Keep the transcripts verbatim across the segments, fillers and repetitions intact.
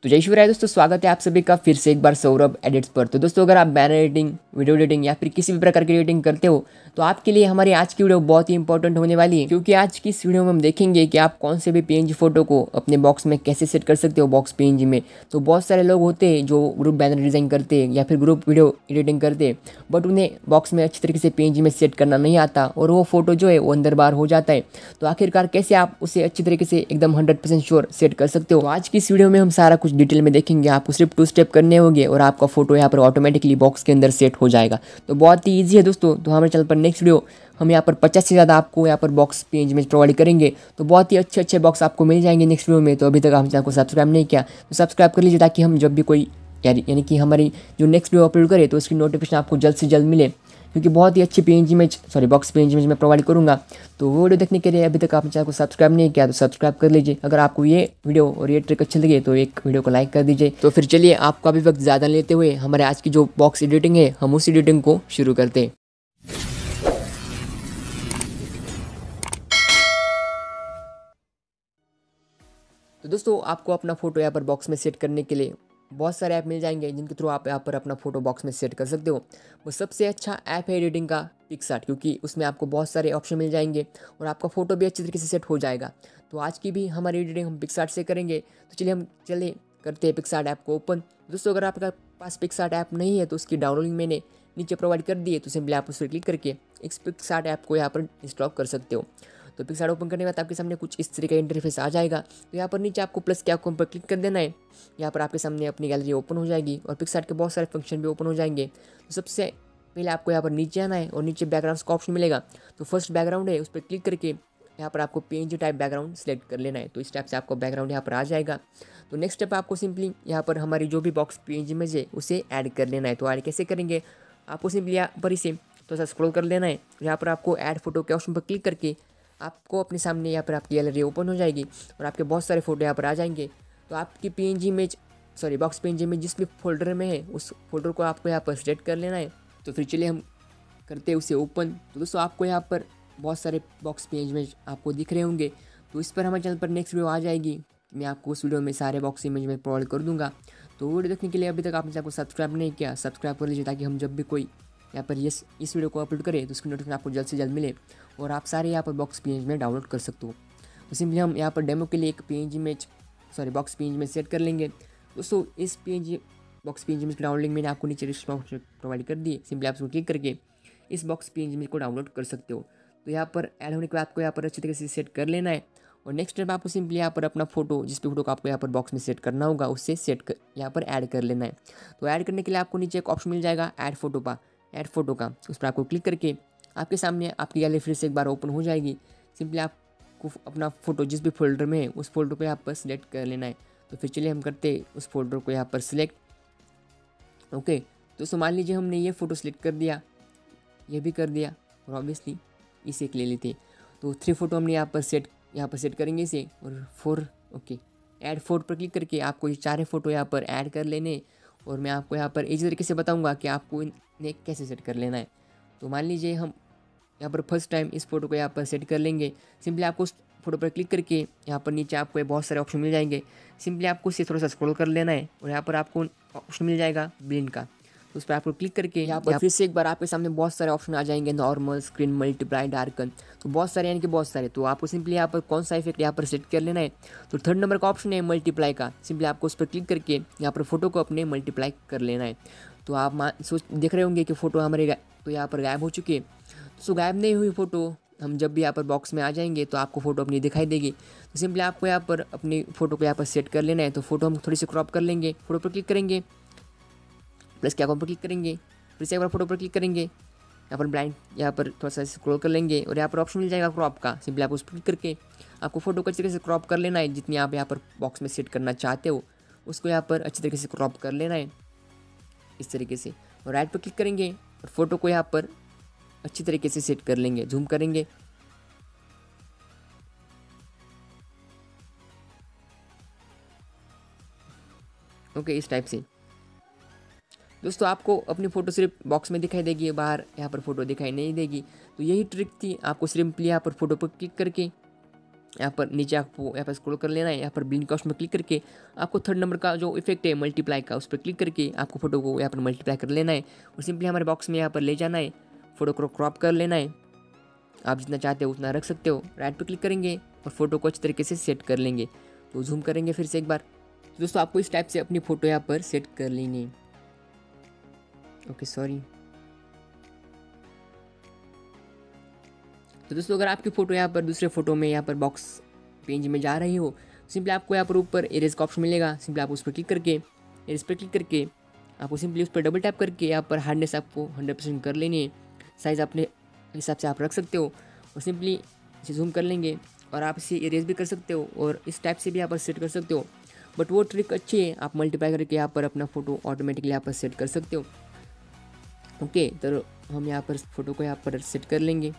तो जय शिवराय दोस्तों, स्वागत है आप सभी का फिर से एक बार सौरभ एडिट्स पर। तो दोस्तों, अगर आप बैनर एडिटिंग, वीडियो एडिटिंग या फिर किसी भी प्रकार की एडिटिंग करते हो तो आपके लिए हमारी आज की वीडियो बहुत ही इंपॉर्टेंट होने वाली है, क्योंकि आज की इस वीडियो में हम देखेंगे कि आप कौन से भी पीएनजी फोटो को अपने बॉक्स में कैसे सेट कर सकते हो। बॉक्स पीएनजी में तो बहुत सारे लोग होते हैं जो ग्रुप बैनर डिज़ाइन करते हैं या फिर ग्रुप वीडियो एडिटिंग करते हैं, बट उन्हें बॉक्स में अच्छी तरीके से पीएनजी में सेट करना नहीं आता और वो फोटो जो है वो अंदर बाहर हो जाता है। तो आखिरकार कैसे आप उसे अच्छी तरीके से एकदम हंड्रेड परसेंट श्योर सेट कर सकते हो। तो आज की इस वीडियो में हम सारा कुछ डिटेल में देखेंगे। आपको सिर्फ टू स्टेप करने होंगे और आपका फोटो यहाँ पर ऑटोमेटिकली बॉक्स के अंदर सेट हो जाएगा। तो बहुत ही ईजी है दोस्तों। तो हमारे चैनल पर नेक्स्ट वीडियो हम यहाँ पर पचास से ज़्यादा आपको यहाँ पर बॉक्स पेज में प्रोवाइड करेंगे। तो बहुत ही अच्छे अच्छे बॉक्स आपको मिल जाएंगे नेक्स्ट वीडियो में। तो अभी तक हम चैनल को सब्सक्राइब नहीं किया तो सब्सक्राइब कर लीजिए, ताकि हम जब भी कोई यानी यानी कि हमारी जो नेक्स्ट वीडियो अपलोड करें तो उसकी नोटिफिकेशन आपको जल्द से जल्द मिले, क्योंकि बहुत ही अच्छी PNG image sorry box PNG image मैं प्रोवाइड करूँगा। तो वो वीडियो देखने के लिए अभी तक आपने चैनल को सब्सक्राइब नहीं किया तो सब्सक्राइब कर लीजिए। अगर आपको ये वीडियो और ये ट्रिक अच्छी लगे तो एक वीडियो को लाइक कर दीजिए। तो फिर चलिए आपका भी वक्त ज़्यादा लेते हुए हमारे आज की जो बॉक्स एडिटिंग है हम उस एडिटिंग को शुरू करते हैं। तो दोस्तों, आपको अपना फोटो यहाँ पर बॉक्स में सेट करने के लिए बहुत सारे ऐप मिल जाएंगे जिनके थ्रू आप यहाँ पर अपना फोटो बॉक्स में सेट कर सकते हो। वो सबसे अच्छा ऐप है एडिटिंग का पिक्सआर्ट, क्योंकि उसमें आपको बहुत सारे ऑप्शन मिल जाएंगे और आपका फोटो भी अच्छी तरीके से सेट हो जाएगा। तो आज की भी हमारी एडिटिंग हम पिक्सआर्ट से करेंगे। तो चलिए हम चले करते हैं पिक्सआर्ट ऐप को ओपन। दोस्तों, अगर आपके पास पिक्सआर्ट ऐप नहीं है तो उसकी डाउनलोडिंग मैंने नीचे प्रोवाइड कर दी है। तो सिंपली आप उस पर क्लिक करके इस पिक्सआर्ट ऐप को यहाँ पर इंस्टॉल कर सकते हो। तो पिक्सआर्ट ओपन करने के बाद आपके सामने कुछ इस तरीके का इंटरफेस आ जाएगा। तो यहाँ पर नीचे आपको प्लस के आइकन पर क्लिक कर देना है। यहाँ पर आपके सामने अपनी गैलरी ओपन हो जाएगी और पिक्सआर्ट के बहुत सारे फंक्शन भी ओपन हो जाएंगे। तो सबसे पहले आपको यहाँ पर नीचे आना है और नीचे बैकग्राउंड का ऑप्शन मिलेगा। तो फर्स्ट बैकग्राउंड है, उस पर क्लिक करके यहाँ पर आपको पीएनजी टाइप बैकग्राउंड सेलेक्ट कर लेना है। तो इस टाइप से आपको बैकग्राउंड यहाँ पर आ जाएगा। तो नेक्स्ट स्टेप आपको सिंपली यहाँ पर हमारी जो भी बॉक्स पीएनजी इमेज है उसे ऐड कर लेना है। तो ऐड कैसे करेंगे, आपको सिंपली यहाँ पर इसे थोड़ा सा स्क्रॉल कर लेना है। यहाँ पर आपको ऐड फोटो के ऑप्शन पर क्लिक करके आपको अपने सामने यहाँ पर आपकी गैलरी ओपन हो जाएगी और आपके बहुत सारे फोटो यहाँ पर आ जाएंगे। तो आपकी PNG image sorry box PNG image जिस भी फोल्डर में है उस फोल्डर को आपको यहाँ पर सेलेक्ट कर लेना है। तो फिर चलिए हम करते हैं उसे ओपन। तो दोस्तों, आपको यहाँ पर बहुत सारे बॉक्स पेज इमेज आपको दिख रहे होंगे। तो इस पर हमारे चैनल पर नेक्स्ट वीडियो आ जाएगी। मैं आपको उस वीडियो में सारे बॉक्स इमेज में प्रोवाइड कर दूंगा। तो वीडियो देखने के लिए अभी तक आपने चैनल को सब्सक्राइब नहीं किया सब्सक्राइब कर लीजिए, ताकि हम जब भी कोई यहाँ पर ये इस वीडियो को अपलोड करें तो उसकी नोटिफिकेशन आपको जल्द से जल्द मिले और आप सारे यहाँ पर बॉक्स पीएनजी में डाउनलोड कर सकते हो। तो सिंपली हम यहाँ पर डेमो के लिए एक PNG image sorry box PNG में सेट कर लेंगे। दोस्तों, इस पीएनजी बॉक्स पीएनजी इमेज की डाउनलोडिंग मैंने आपको नीचे डिस्क्रिप्शन प्रोवाइड कर दी है। सिंपली आप उसको क्लिक करके इस बॉक्स पीएनजी इमेज को डाउनलोड कर सकते हो। तो यहाँ पर ऐड होने के बाद आपको यहाँ पर अच्छी तरीके से सेट कर लेना है। और नेक्स्ट स्टेप आपको सिंपली यहाँ पर अपना फोटो जिस भी फोटो को आपको यहाँ पर बॉक्स में सेट करना होगा उससे सेट कर यहाँ पर ऐड कर लेना है। तो ऐड करने के लिए आपको नीचे एक ऑप्शन मिल जाएगा ऐड फोटो का ऐड फोटो का उस पर आपको क्लिक करके आपके सामने आपकी गैलरी फिर से एक बार ओपन हो जाएगी। सिंपली आपको अपना फोटो जिस भी फोल्डर में है उस फोल्डर पे यहाँ पर सिलेक्ट कर लेना है। तो फिर चलिए हम करते हैं उस फोल्डर को यहाँ पर सिलेक्ट। ओके, तो मान लीजिए हमने ये फ़ोटो सिलेक्ट कर दिया, ये भी कर दिया और ऑब्वियसली इसे एक ले लेते हैं। तो थ्री फोटो हमने यहाँ पर सेट यहाँ पर सेट करेंगे इसे और फोर ओके ऐड फोर पर क्लिक करके आपको ये चारे फोटो यहाँ पर ऐड कर लेने और मैं आपको यहाँ पर इसी तरीके से बताऊँगा कि आपको इन्हें कैसे सेट कर लेना है। तो मान लीजिए हम यहाँ पर फर्स्ट टाइम इस फोटो को यहाँ पर सेट कर लेंगे। सिंपली आपको उस फोटो पर क्लिक करके यहाँ पर नीचे आपको बहुत सारे ऑप्शन मिल जाएंगे। सिंपली आपको इसे थोड़ा सा स्क्रॉल कर लेना है और यहाँ पर आपको ऑप्शन मिल जाएगा ब्लेंड का। तो उस पर आपको क्लिक करके यहाँ पर फिर से एक बार आपके सामने बहुत सारे ऑप्शन आ जाएंगे, नॉर्मल, स्क्रीन, मल्टीप्लाई, डार्कन। तो बहुत सारे यानी कि बहुत सारे। तो आपको सिंपली यहाँ पर कौन सा इफेक्ट यहाँ पर सेट कर लेना है। तो थर्ड नंबर का ऑप्शन है मल्टीप्लाई का। सिंपली आपको उस पर क्लिक करके यहाँ पर फोटो को अपने मल्टीप्लाई कर लेना है। तो आप मान सोच देख रहे होंगे कि फ़ोटो हमारे तो यहाँ पर गायब हो चुकी है। तो गायब नहीं हुई फ़ोटो हम जब भी यहाँ पर बॉक्स में आ जाएंगे तो आपको फ़ोटो अपनी दिखाई देगी। तो सिंपली आपको यहाँ पर अपनी फ़ोटो को यहाँ पर सेट कर लेना है। तो फोटो हम थोड़ी सी क्रॉप कर लेंगे, फोटो पर क्लिक करेंगे, प्लस के आइकन पर क्लिक करेंगे, फिर से एक बार फोटो पर क्लिक करेंगे, यहाँ पर ब्लाइंड यहाँ पर थोड़ा सा स्क्रॉल कर लेंगे और यहाँ पर ऑप्शन मिल जाएगा क्रॉप का। सिंपली आप उस पर क्लिक करके आपको फोटो को अच्छी तरीके से क्रॉप कर लेना है। जितनी आप यहाँ पर बॉक्स में सेट करना चाहते हो उसको यहाँ पर अच्छी तरीके से क्रॉप कर लेना है इस तरीके से। और राइट पर क्लिक करेंगे और फोटो को यहाँ पर अच्छी तरीके से सेट कर लेंगे, जूम करेंगे। ओके, इस टाइप से दोस्तों आपको अपनी फ़ोटो सिर्फ बॉक्स में दिखाई देगी, बाहर यहाँ पर फोटो दिखाई नहीं देगी। तो यही ट्रिक थी। आपको सिंपली यहाँ पर फोटो पर क्लिक करके यहाँ पर नीचे आपको यहाँ पर स्क्रॉल कर लेना है। यहाँ पर ब्लिंक ऑप्शन में क्लिक करके आपको थर्ड नंबर का जो इफेक्ट है मल्टीप्लाई का, उस पर क्लिक करके आपको फोटो को यहाँ पर मल्टीप्लाई कर लेना है और सिंपली हमारे बॉक्स में यहाँ पर ले जाना है। फोटो को क्रॉप कर लेना है, आप जितना चाहते हो उतना रख सकते हो। राइट पर क्लिक करेंगे और फोटो को अच्छी तरीके से सेट कर लेंगे। तो जूम करेंगे फिर से एक बार। तो दोस्तों आपको इस टाइप से अपनी फ़ोटो यहाँ पर सेट कर लेनी है। Okay sorry. तो दोस्तों अगर आपकी फ़ोटो यहाँ पर दूसरे फोटो में यहाँ पर बॉक्स पेज में जा रही हो, सिंपली आपको यहाँ पर ऊपर इरेज का ऑप्शन मिलेगा। सिंपली आप उस पर क्लिक करके इरेज पर क्लिक करके आपको सिंपली उस पर डबल टैप करके यहाँ पर हार्डनेस आपको हंड्रेड परसेंट कर लेनी है। साइज़ अपने हिसाब से आप रख सकते हो और सिंपली इसे जूम कर लेंगे और आप इसे इरेज भी कर सकते हो और इस टाइप से भी यहाँ पर सेट कर सकते हो। बट वो ट्रिक अच्छी है, आप मल्टीप्लाई करके यहाँ पर अपना फ़ोटो ऑटोमेटिकली यहाँ पर सेट कर सकते हो। ओके तो हम यहाँ पर फ़ोटो को यहाँ पर सेट कर लेंगे।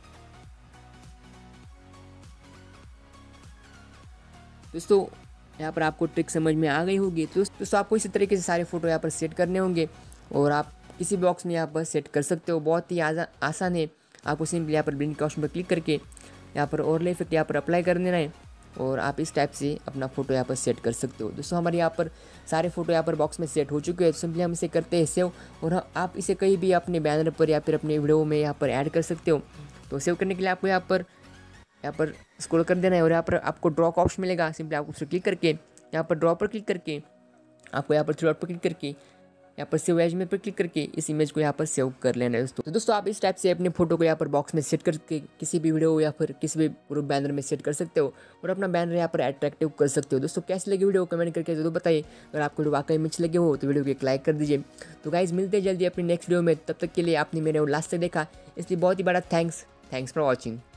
दोस्तों यहाँ पर आपको ट्रिक समझ में आ गई होगी। तो दोस्तों आपको इसी तरीके से सारे फ़ोटो यहाँ पर सेट करने होंगे और आप किसी बॉक्स में यहाँ पर सेट कर सकते हो। बहुत ही आसान है। आपको सिंपली यहाँ पर ब्लिंक ऑप्शन पर क्लिक करके यहाँ पर ओवरले इफेक्ट यहाँ पर अप्लाई कर देना है और आप इस टाइप से अपना फ़ोटो यहाँ पर सेट कर सकते हो। दोस्तों हमारे यहाँ पर सारे फ़ोटो यहाँ पर बॉक्स में सेट हो चुके हैं। तो सिंपली हम इसे करते हैं सेव और आप इसे कहीं भी अपने बैनर पर या फिर अपने वीडियो में यहाँ पर ऐड कर सकते हो। तो सेव करने के लिए आपको यहाँ पर यहाँ पर स्क्रॉल कर देना है और यहाँ पर आपको ड्रॉ का ऑप्शन मिलेगा। सिंपली आप उस पर क्लिक करके यहाँ पर ड्रॉ पर क्लिक करके आपको यहाँ पर थ्री डॉट पर क्लिक करके यहाँ पर सेव एज में पर क्लिक करके इस इमेज को यहाँ पर सेव कर लेना है दोस्तों। तो दोस्तों आप इस टाइप से अपने फोटो को यहाँ पर बॉक्स में सेट करके किसी भी वीडियो या फिर किसी भी ग्रुप बैनर में सेट कर सकते हो और अपना बैनर यहाँ पर अट्रैक्टिव कर सकते हो। दोस्तों कैसी लगी वीडियो कमेंट करके जरूर बताइए। अगर आपको वीडियो वाकई में अच्छी लगे हो तो वीडियो को एक लाइक कर दीजिए। तो गाइज मिलते हैं जल्दी अपनी नेक्स्ट वीडियो में। तब तक के लिए आपने मेरे लास्ट तक देखा इसलिए बहुत ही बड़ा थैंक्स थैंक्स फॉर वॉचिंग।